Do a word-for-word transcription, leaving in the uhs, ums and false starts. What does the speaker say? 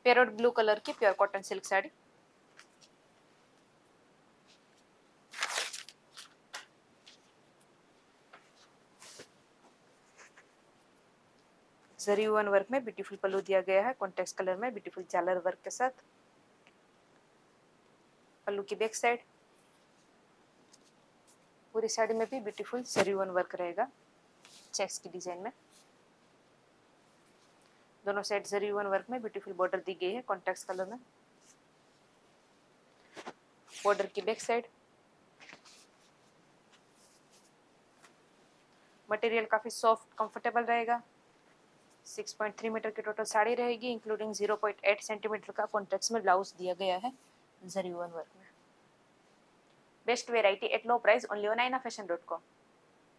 Parrot blue colour की pure cotton silk sari. Zari one work में beautiful pallu दिया गया है, कॉन्ट्रास्ट कलर में ब्यूटीफुल झालर वर्क के साथ। पल्लू की बैक साइड, पूरी साड़ी में भी ब्यूटीफुल जरी वन वर्क रहेगा चेक्स की डिजाइन में। दोनों साइड जरी वन वर्क में ब्यूटीफुल बॉर्डर दी गई है कॉन्ट्रास्ट कलर में। बॉर्डर की बैक साइड, मटेरियल काफी सॉफ्ट कंफर्टेबल रहेगा। सिक्स पॉइंट थ्री मीटर की टोटल साड़ी रहेगी, including zero point eight centimetre का कॉन्ट्रास्ट में ब्लाउज दिया गया है जरी वन वर्क में। Best variety at low price only on Aaina fashion dot com.